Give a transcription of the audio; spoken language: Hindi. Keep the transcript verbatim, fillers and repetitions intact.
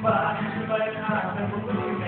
บ้านที่ไปหาเป็นคนที่